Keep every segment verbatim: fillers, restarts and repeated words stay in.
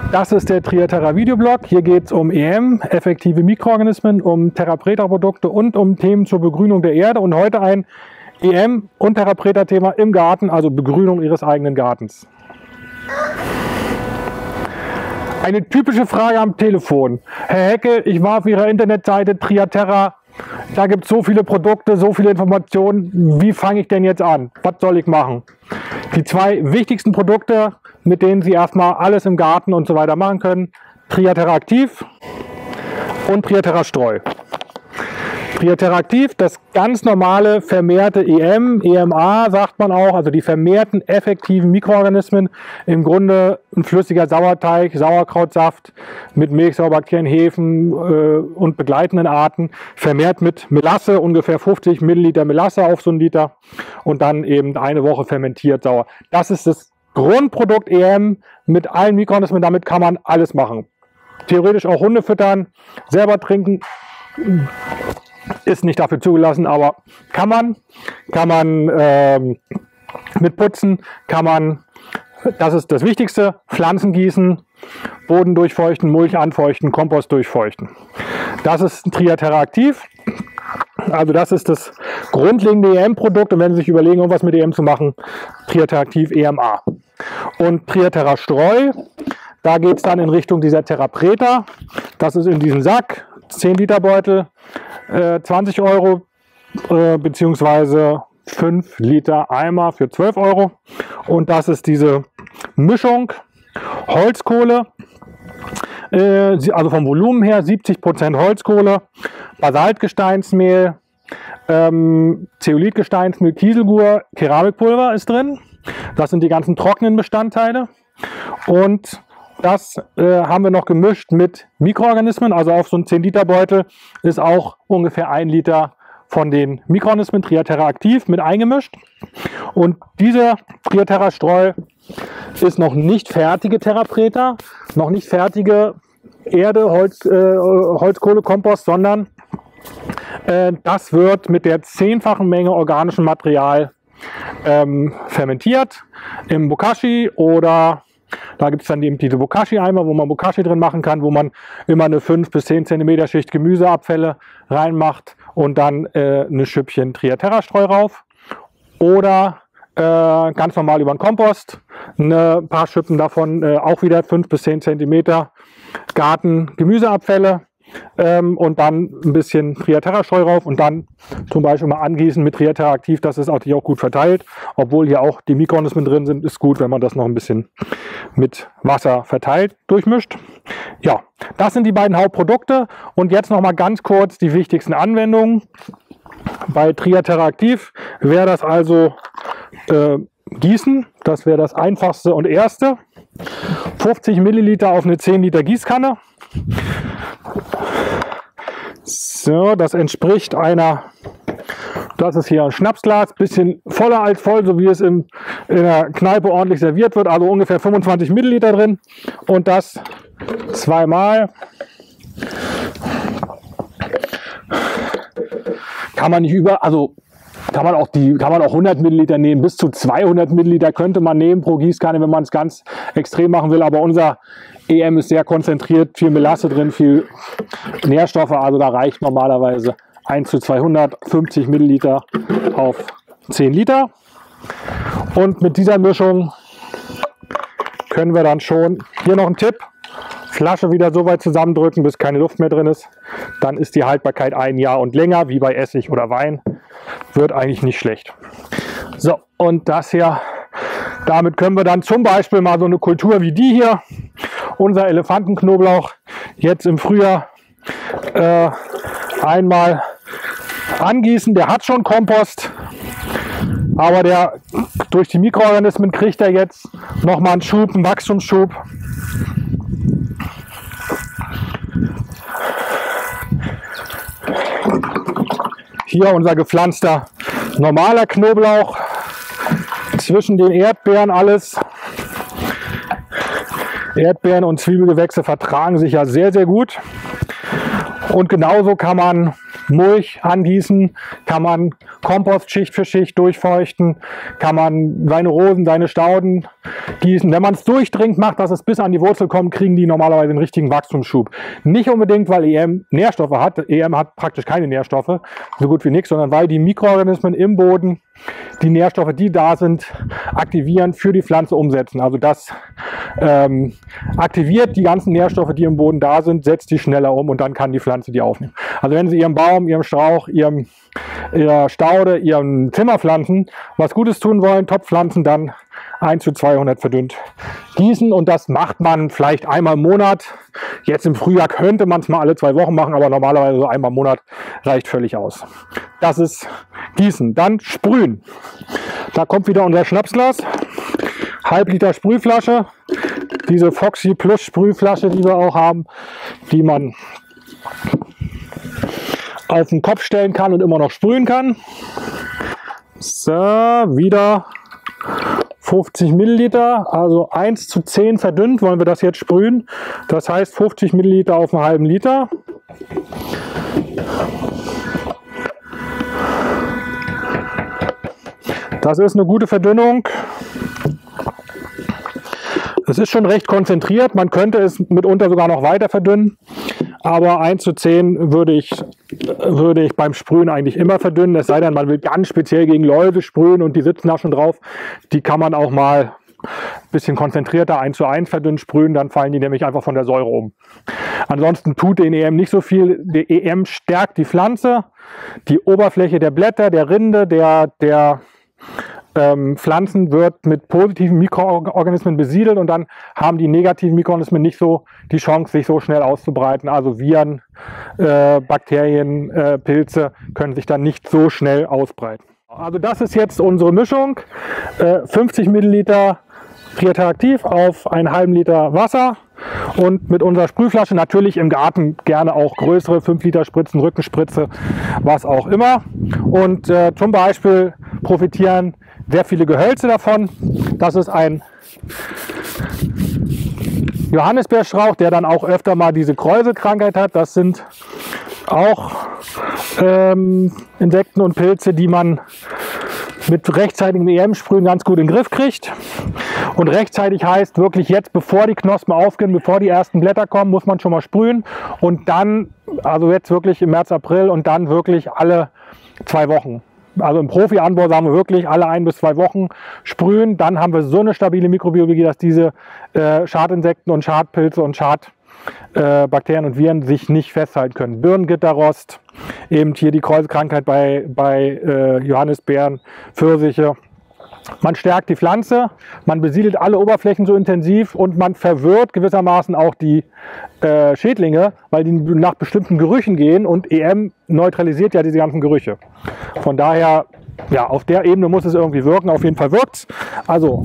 Das ist der Triaterra Videoblog. Hier geht es um E M, effektive Mikroorganismen, um Terra-Preta-Produkte und um Themen zur Begrünung der Erde. Und heute ein E M- und Terra-Preta-Thema im Garten, also Begrünung Ihres eigenen Gartens. Eine typische Frage am Telefon. Herr Hecke, ich war auf Ihrer Internetseite Triaterra. Da gibt es so viele Produkte, so viele Informationen. Wie fange ich denn jetzt an? Was soll ich machen? Die zwei wichtigsten Produkte, mit denen Sie erstmal alles im Garten und so weiter machen können: Triaterra Aktiv und Triaterra Streu. Triaterra Aktiv, das ganz normale vermehrte E M, E M A sagt man auch, also die vermehrten effektiven Mikroorganismen, im Grunde ein flüssiger Sauerteig, Sauerkrautsaft mit Milchsäurebakterien, Hefen äh, und begleitenden Arten, vermehrt mit Melasse, ungefähr fünfzig Milliliter Melasse auf so einen Liter und dann eben eine Woche fermentiert sauer. Das ist das Grundprodukt E M mit allen Mikroorganismen, damit kann man alles machen. Theoretisch auch Hunde füttern, selber trinken. Ist nicht dafür zugelassen, aber kann man, kann man ähm, mit putzen, kann man, das ist das Wichtigste, Pflanzen gießen, Boden durchfeuchten, Mulch anfeuchten, Kompost durchfeuchten. Das ist Triaterra Aktiv, also das ist das grundlegende E M-Produkt, und wenn Sie sich überlegen, irgendwas mit E M zu machen, Triaterra Aktiv E M A. Und Triaterra Streu, da geht es dann in Richtung dieser Terra-Preta, das ist in diesem Sack, zehn Liter Beutel, zwanzig Euro, äh, beziehungsweise fünf Liter Eimer für zwölf Euro. Und das ist diese Mischung Holzkohle, äh, also vom Volumen her siebzig Prozent Holzkohle, Basaltgesteinsmehl, ähm, Zeolithgesteinsmehl, Kieselgur, Keramikpulver ist drin. Das sind die ganzen trockenen Bestandteile. Und das äh, haben wir noch gemischt mit Mikroorganismen, also auf so einen zehn Liter Beutel ist auch ungefähr ein Liter von den Mikroorganismen Triaterra Aktiv mit eingemischt. Und dieser Triaterra Streu ist noch nicht fertige Terra-Preta, noch nicht fertige Erde, Holz, äh, Holzkohlekompost, sondern äh, das wird mit der zehnfachen Menge organischem Material ähm, fermentiert im Bokashi, oder da gibt es dann eben diese Bokashi-Eimer, wo man Bokashi drin machen kann, wo man immer eine fünf bis zehn Zentimeter Schicht Gemüseabfälle reinmacht und dann äh, eine Schüppchen Triaterra-Streu rauf. Oder äh, ganz normal über den Kompost, ein paar Schippen davon, äh, auch wieder fünf bis zehn Zentimeter Garten-Gemüseabfälle. Ähm, und dann ein bisschen Triaterra-Streu rauf und dann zum Beispiel mal angießen mit Triaterra Aktiv, das ist natürlich auch gut verteilt, obwohl hier auch die Mikroorganismen drin sind, ist gut, wenn man das noch ein bisschen mit Wasser verteilt, durchmischt. Ja, das sind die beiden Hauptprodukte, und jetzt noch mal ganz kurz die wichtigsten Anwendungen. Bei Triaterra Aktiv wäre das also äh, Gießen, das wäre das einfachste und erste. fünfzig Milliliter auf eine zehn Liter Gießkanne. So, das entspricht einer, das ist hier ein Schnapsglas, bisschen voller als voll, so wie es in, in der Kneipe ordentlich serviert wird, also ungefähr fünfundzwanzig Milliliter drin, und das zweimal. Kann man nicht über, also kann man auch die, kann man auch hundert Milliliter nehmen, bis zu zweihundert Milliliter könnte man nehmen pro Gießkanne, wenn man es ganz extrem machen will, aber unser E M ist sehr konzentriert, viel Melasse drin, viel Nährstoffe, also da reicht normalerweise eins zu zweihundertfünfzig Milliliter auf zehn Liter. Und mit dieser Mischung können wir dann schon, hier noch ein Tipp, Flasche wieder so weit zusammendrücken, bis keine Luft mehr drin ist. Dann ist die Haltbarkeit ein Jahr und länger, wie bei Essig oder Wein. Wird eigentlich nicht schlecht. So, und das hier, damit können wir dann zum Beispiel mal so eine Kultur wie die hier, unser Elefantenknoblauch, jetzt im Frühjahr äh, einmal angießen. Der hat schon Kompost, aber der durch die Mikroorganismen kriegt er jetzt nochmal einen Schub, einen Wachstumsschub. Hier unser gepflanzter normaler Knoblauch, zwischen den Erdbeeren alles. Erdbeeren und Zwiebelgewächse vertragen sich ja sehr, sehr gut. Und genauso kann man Mulch angießen, kann man Kompost Schicht für Schicht durchfeuchten, kann man seine Rosen, seine Stauden gießen. Wenn man es durchdringend macht, dass es bis an die Wurzel kommt, kriegen die normalerweise einen richtigen Wachstumsschub. Nicht unbedingt, weil E M Nährstoffe hat. E M hat praktisch keine Nährstoffe, so gut wie nichts, sondern weil die Mikroorganismen im Boden die Nährstoffe, die da sind, aktivieren, für die Pflanze umsetzen. Also das ähm, aktiviert die ganzen Nährstoffe, die im Boden da sind, setzt die schneller um und dann kann die Pflanze die aufnehmen. Also wenn Sie Ihrem Baum, Ihrem Strauch, Ihrem, Ihrer Staude, Ihrem Zimmerpflanzen was Gutes tun wollen, Topfpflanzen, dann eins zu zweihundert verdünnt gießen, und das macht man vielleicht einmal im Monat. Jetzt im Frühjahr könnte man es mal alle zwei Wochen machen, aber normalerweise so einmal im Monat reicht völlig aus. Das ist Gießen. Dann Sprühen. Da kommt wieder unser Schnapsglas. Halb Liter Sprühflasche. Diese Foxy Plus Sprühflasche, die wir auch haben, die man auf den Kopf stellen kann und immer noch sprühen kann. So, wieder fünfzig Milliliter, also eins zu zehn verdünnt wollen wir das jetzt sprühen. Das heißt fünfzig Milliliter auf einen halben Liter. Das ist eine gute Verdünnung. Es ist schon recht konzentriert, man könnte es mitunter sogar noch weiter verdünnen, aber eins zu zehn würde ich, würde ich beim Sprühen eigentlich immer verdünnen, es sei denn, man will ganz speziell gegen Läuse sprühen und die sitzen da schon drauf. Die kann man auch mal ein bisschen konzentrierter eins zu eins verdünnt sprühen, dann fallen die nämlich einfach von der Säure um. Ansonsten tut den E M nicht so viel. Der E M stärkt die Pflanze, die Oberfläche der Blätter, der Rinde, der, der Ähm, Pflanzen wird mit positiven Mikroorganismen besiedelt und dann haben die negativen Mikroorganismen nicht so die Chance, sich so schnell auszubreiten. Also Viren, äh, Bakterien, äh, Pilze können sich dann nicht so schnell ausbreiten. Also das ist jetzt unsere Mischung. Äh, fünfzig Milliliter Kreateraktiv auf einen halben Liter Wasser und mit unserer Sprühflasche natürlich im Garten gerne auch größere fünf Liter Spritzen, Rückenspritze, was auch immer. Und äh, zum Beispiel profitieren sehr viele Gehölze davon. Das ist ein Johannisbeerstrauch, der dann auch öfter mal diese Kräuselkrankheit hat. Das sind auch ähm, Insekten und Pilze, die man mit rechtzeitigem E M-Sprühen ganz gut in den Griff kriegt. Und rechtzeitig heißt wirklich jetzt, bevor die Knospen aufgehen, bevor die ersten Blätter kommen, muss man schon mal sprühen. Und dann, also jetzt wirklich im März, April und dann wirklich alle zwei Wochen. Also im Profi-Anbau sagen wir wirklich alle ein bis zwei Wochen sprühen. Dann haben wir so eine stabile Mikrobiologie, dass diese äh, Schadinsekten und Schadpilze und Schadbakterien äh, und Viren sich nicht festhalten können. Birngitterrost, eben hier die Kräuselkrankheit bei, bei äh, Johannisbeeren, Pfirsiche. Man stärkt die Pflanze, man besiedelt alle Oberflächen so intensiv und man verwirrt gewissermaßen auch die äh, Schädlinge, weil die nach bestimmten Gerüchen gehen und E M neutralisiert ja diese ganzen Gerüche. Von daher, ja, auf der Ebene muss es irgendwie wirken, auf jeden Fall wirkt es. Also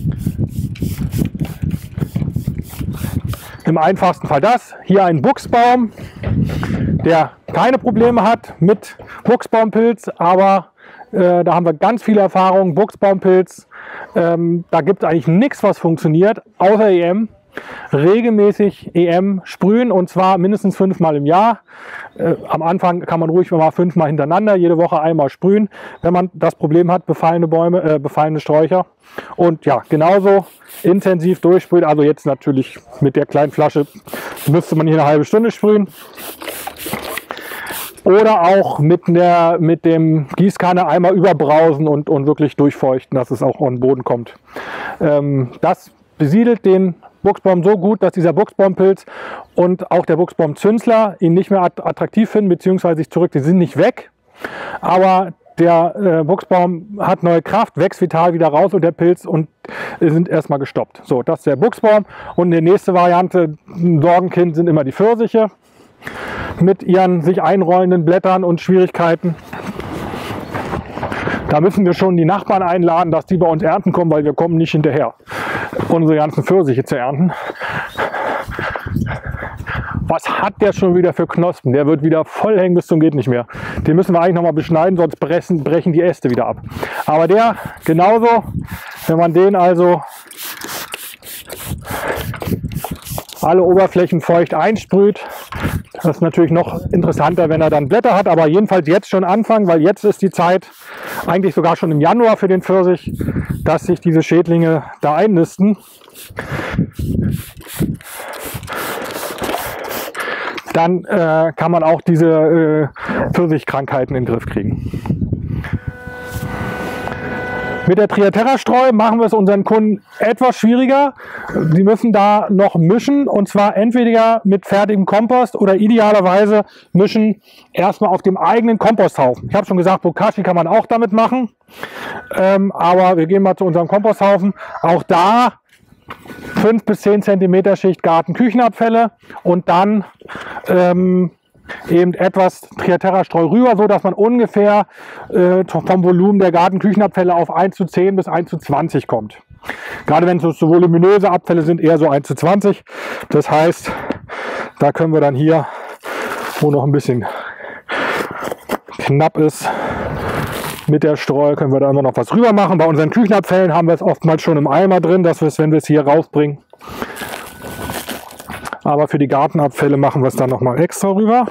im einfachsten Fall das, hier ein Buchsbaum, der keine Probleme hat mit Buchsbaumpilz, aber Äh, da haben wir ganz viele Erfahrungen, Buchsbaumpilz, ähm, da gibt es eigentlich nichts, was funktioniert, außer E M. Regelmäßig E M sprühen und zwar mindestens fünfmal im Jahr. Äh, am Anfang kann man ruhig mal fünfmal hintereinander, jede Woche einmal sprühen, wenn man das Problem hat, befallene Bäume, äh, befallene Sträucher. Und ja, genauso intensiv durchsprühen, also jetzt natürlich mit der kleinen Flasche müsste man hier eine halbe Stunde sprühen. Oder auch mit, der, mit dem Gießkanne einmal überbrausen und, und wirklich durchfeuchten, dass es auch auf den Boden kommt. Ähm, das besiedelt den Buchsbaum so gut, dass dieser Buchsbaumpilz und auch der Buchsbaumzünsler ihn nicht mehr attraktiv finden, beziehungsweise sich zurück. Die sind nicht weg, aber der äh, Buchsbaum hat neue Kraft, wächst vital wieder raus und der Pilz und äh, sind erstmal gestoppt. So, das ist der Buchsbaum. Und die nächste Variante, ein Sorgenkind, sind immer die Pfirsiche mit ihren sich einrollenden Blättern und Schwierigkeiten. Da müssen wir schon die Nachbarn einladen, dass die bei uns ernten kommen, weil wir kommen nicht hinterher, unsere ganzen Pfirsiche zu ernten. Was hat der schon wieder für Knospen? Der wird wieder voll hängen bis zum geht nicht mehr. Den müssen wir eigentlich noch mal beschneiden, sonst brechen, brechen die Äste wieder ab. Aber der genauso, wenn man den also alle Oberflächen feucht einsprüht, Das ist natürlich noch interessanter, wenn er dann Blätter hat, aber jedenfalls jetzt schon anfangen, weil jetzt ist die Zeit, eigentlich sogar schon im Januar für den Pfirsich, dass sich diese Schädlinge da einnisten. Dann äh, kann man auch diese äh, Pfirsichkrankheiten in den Griff kriegen. Mit der Triaterra-Streu machen wir es unseren Kunden etwas schwieriger. Sie müssen da noch mischen, und zwar entweder mit fertigem Kompost oder idealerweise mischen erstmal auf dem eigenen Komposthaufen. Ich habe schon gesagt, Bokashi kann man auch damit machen, ähm, aber wir gehen mal zu unserem Komposthaufen. Auch da fünf bis zehn Zentimeter Schicht Garten-Küchenabfälle und dann ähm, eben etwas Triaterra-Streu rüber, so dass man ungefähr äh, vom Volumen der Garten-Küchenabfälle auf eins zu zehn bis eins zu zwanzig kommt. Gerade wenn es so voluminöse Abfälle sind, eher so eins zu zwanzig. Das heißt, da können wir dann hier, wo noch ein bisschen knapp ist, mit der Streu können wir da immer noch was rüber machen. Bei unseren Küchenabfällen haben wir es oftmals schon im Eimer drin, dass wir es, wenn wir es hier rausbringen. Aber für die Gartenabfälle machen wir es dann nochmal extra rüber.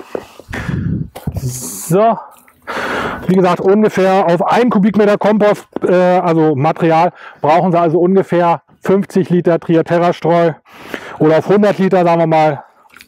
So, wie gesagt, ungefähr auf einen Kubikmeter Kompost, äh, also Material, brauchen Sie also ungefähr fünfzig Liter Triaterra-Streu oder auf hundert Liter, sagen wir mal,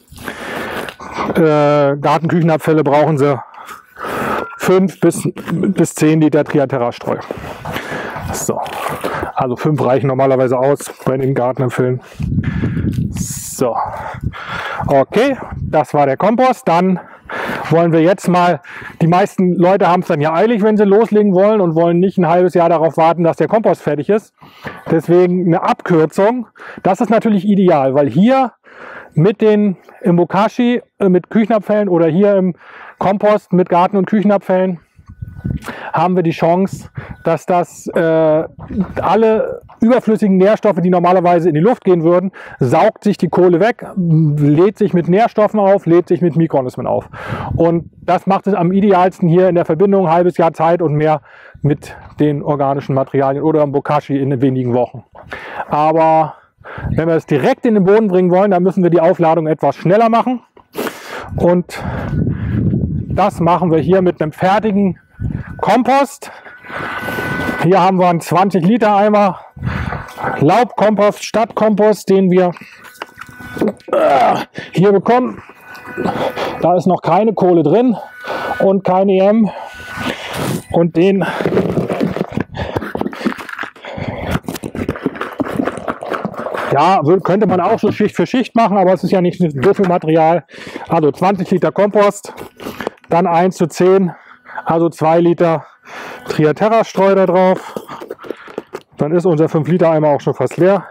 äh, Gartenküchenabfälle brauchen Sie fünf bis zehn Liter Triaterra-Streu. So, also fünf reichen normalerweise aus bei den Gartenabfällen. So, okay, das war der Kompost. Dann wollen wir jetzt mal, die meisten Leute haben es dann ja eilig, wenn sie loslegen wollen und wollen nicht ein halbes Jahr darauf warten, dass der Kompost fertig ist. Deswegen eine Abkürzung. Das ist natürlich ideal, weil hier mit den im Bokashi äh, mit Küchenabfällen oder hier im Kompost mit Garten- und Küchenabfällen haben wir die Chance, dass das äh, alle überflüssigen Nährstoffe, die normalerweise in die Luft gehen würden, saugt sich die Kohle weg, lädt sich mit Nährstoffen auf, lädt sich mit Mikroorganismen auf. Und das macht es am idealsten hier in der Verbindung, ein halbes Jahr Zeit und mehr mit den organischen Materialien oder im Bokashi in wenigen Wochen. Aber wenn wir es direkt in den Boden bringen wollen, dann müssen wir die Aufladung etwas schneller machen. Und das machen wir hier mit einem fertigen Kompost. Hier haben wir einen zwanzig Liter Eimer Laubkompost, Stadtkompost, den wir hier bekommen. Da ist noch keine Kohle drin und kein E M. Und den ja, könnte man auch so Schicht für Schicht machen, aber es ist ja nicht so viel Material. Also zwanzig Liter Kompost, dann eins zu zehn, also zwei Liter Triaterra-Streu da drauf. Dann ist unser fünf Liter Eimer auch schon fast leer.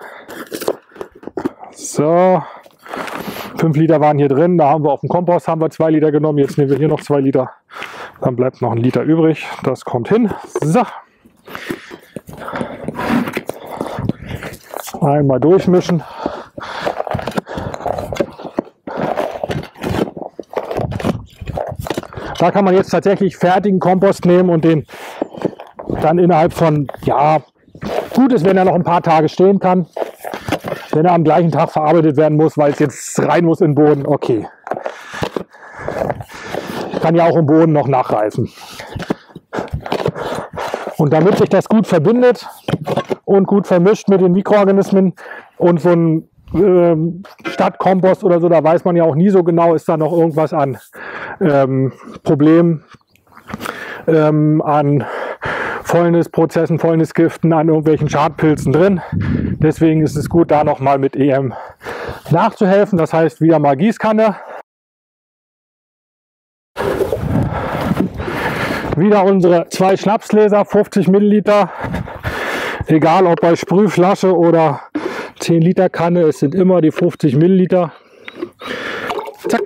So, fünf Liter waren hier drin, da haben wir auf dem Kompost haben wir zwei Liter genommen, jetzt nehmen wir hier noch zwei Liter. Dann bleibt noch ein Liter übrig, das kommt hin. So. Einmal durchmischen. Da kann man jetzt tatsächlich fertigen Kompost nehmen und den dann innerhalb von, ja, gut ist, wenn er noch ein paar Tage stehen kann. Wenn er am gleichen Tag verarbeitet werden muss, weil es jetzt rein muss in den Boden, okay. Kann ja auch im Boden noch nachreifen. Und damit sich das gut verbindet und gut vermischt mit den Mikroorganismen und so ein ähm, Stadtkompost oder so, da weiß man ja auch nie so genau, ist da noch irgendwas an ähm, Problemen, ähm, an Fäulnisprozessen, Fäulnisgiften, an irgendwelchen Schadpilzen drin. Deswegen ist es gut, da nochmal mit E M nachzuhelfen. Das heißt, wieder mal Gießkanne. Wieder unsere zwei Schnapsgläser, fünfzig Milliliter. Egal ob bei Sprühflasche oder zehn Liter Kanne, es sind immer die fünfzig Milliliter. Zack.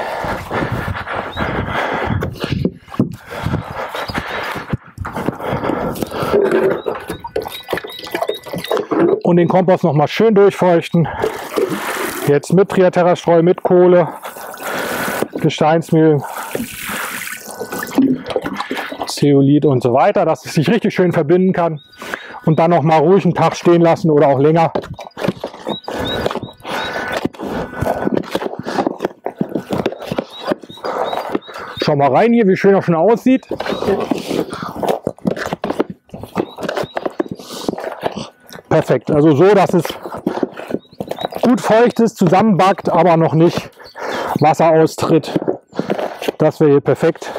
Und den Kompost noch mal schön durchfeuchten. Jetzt mit Triaterra-Streu, mit Kohle, Gesteinsmehl, Zeolit und so weiter, dass es sich richtig schön verbinden kann. Und dann noch mal ruhig einen Tag stehen lassen oder auch länger. Schau mal rein hier, wie schön das schon aussieht. Perfekt, also so, dass es gut feucht ist, zusammenbackt, aber noch nicht Wasser austritt. Das wäre hier perfekt.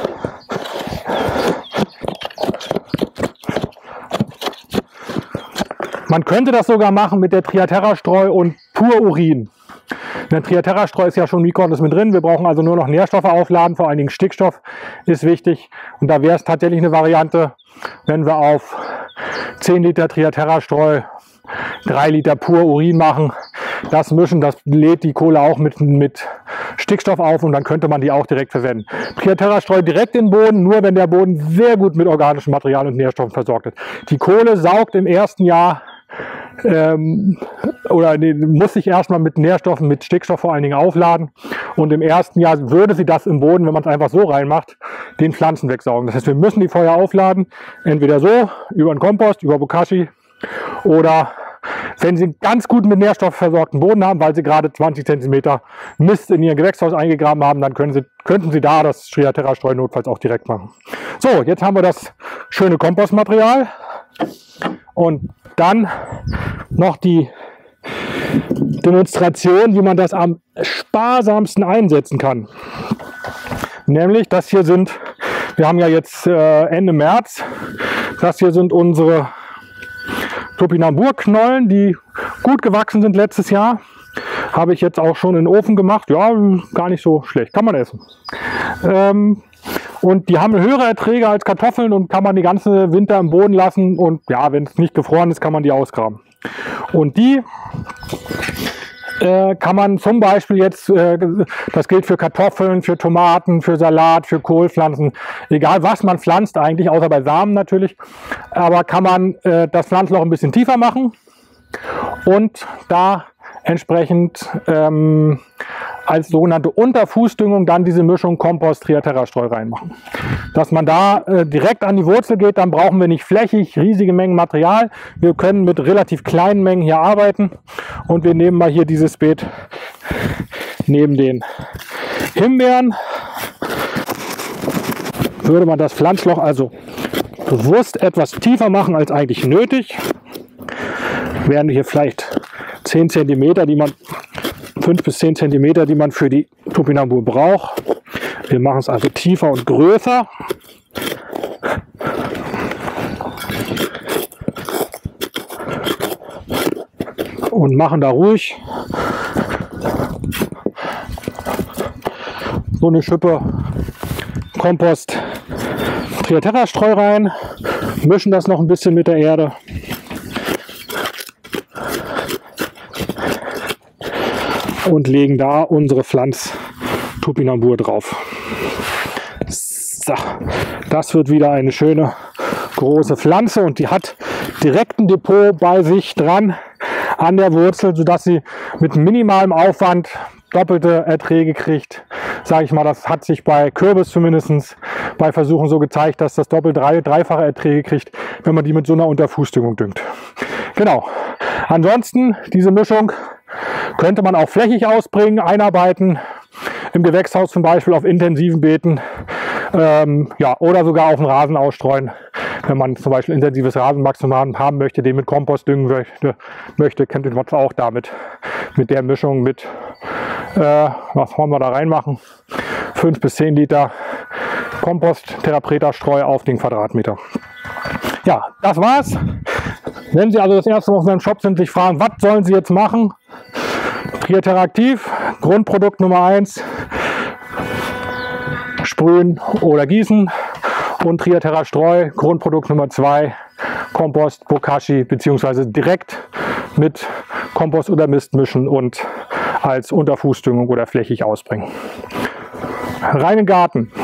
Man könnte das sogar machen mit der Triaterra-Streu und Pur-Urin. Der Triaterra-Streu ist ja schon Mykonos mit drin. Wir brauchen also nur noch Nährstoffe aufladen, vor allen Dingen Stickstoff ist wichtig. Und da wäre es tatsächlich eine Variante, wenn wir auf zehn Liter Triaterra-Streu drei Liter Pur-Urin machen. Das mischen, das lädt die Kohle auch mit, mit Stickstoff auf und dann könnte man die auch direkt verwenden. Triaterra-Streu direkt in den Boden, nur wenn der Boden sehr gut mit organischem Material und Nährstoffen versorgt ist. Die Kohle saugt im ersten Jahr ähm, oder nee, muss sich erstmal mit Nährstoffen, mit Stickstoff vor allen Dingen aufladen und im ersten Jahr würde sie das im Boden, wenn man es einfach so reinmacht, den Pflanzen wegsaugen. Das heißt, wir müssen die vorher aufladen, entweder so, über einen Kompost, über Bokashi oder wenn Sie ganz gut mit Nährstoff versorgten Boden haben, weil Sie gerade zwanzig Zentimeter Mist in Ihr Gewächshaus eingegraben haben, dann können Sie, könnten Sie da das Triaterra-Streu notfalls auch direkt machen. So, jetzt haben wir das schöne Kompostmaterial und dann noch die Demonstration, wie man das am sparsamsten einsetzen kann. Nämlich, das hier sind, wir haben ja jetzt äh, Ende März, das hier sind unsere Topinambur-Knollen, die gut gewachsen sind letztes Jahr. Habe ich jetzt auch schon in den Ofen gemacht. Ja, gar nicht so schlecht. Kann man essen. Ähm, und die haben höhere Erträge als Kartoffeln und kann man die ganze Winter im Boden lassen. Und ja, wenn es nicht gefroren ist, kann man die ausgraben. Und die äh, kann man zum Beispiel jetzt, äh, das gilt für Kartoffeln, für Tomaten, für Salat, für Kohlpflanzen, egal was man pflanzt eigentlich, außer bei Samen natürlich, aber kann man äh, das Pflanzloch ein bisschen tiefer machen und da entsprechend ähm, als sogenannte Unterfußdüngung dann diese Mischung Kompost, Triaterra-Streu reinmachen. Dass man da äh, direkt an die Wurzel geht, dann brauchen wir nicht flächig riesige Mengen Material. Wir können mit relativ kleinen Mengen hier arbeiten und wir nehmen mal hier dieses Beet neben den Himbeeren. Würde man das Pflanzloch also bewusst etwas tiefer machen als eigentlich nötig, wären hier vielleicht zehn Zentimeter, die man fünf bis zehn Zentimeter, die man für die Topinambur braucht. Wir machen es also tiefer und größer. Und machen da ruhig so eine Schippe Kompost Triaterra-Streu rein, mischen das noch ein bisschen mit der Erde. Und legen da unsere Pflanz-Topinambur drauf. So, das wird wieder eine schöne große Pflanze und die hat direkt ein Depot bei sich dran an der Wurzel, sodass sie mit minimalem Aufwand doppelte Erträge kriegt. Sage ich mal, das hat sich bei Kürbis zumindest bei Versuchen so gezeigt, dass das doppelt drei, dreifache Erträge kriegt, wenn man die mit so einer Unterfußdüngung düngt. Genau. Ansonsten diese Mischung könnte man auch flächig ausbringen, einarbeiten, im Gewächshaus zum Beispiel auf intensiven Beeten, ähm, ja, oder sogar auf den Rasen ausstreuen. Wenn man zum Beispiel intensives Rasenwachstum haben möchte, den mit Kompost düngen möchte, möchte könnte man es auch damit, mit der Mischung mit, äh, was wollen wir da reinmachen, fünf bis zehn Liter Kompost, Terra-Preta-Streu auf den Quadratmeter. Ja, das war's. Wenn Sie also das erste Mal auf meinem Shop sind, sich fragen, was sollen Sie jetzt machen? Triaterra aktiv, Grundprodukt Nummer eins, sprühen oder gießen, und Triaterra Streu, Grundprodukt Nummer zwei, Kompost, Bokashi, beziehungsweise direkt mit Kompost oder Mist mischen und als Unterfußdüngung oder flächig ausbringen. Rein in den Garten.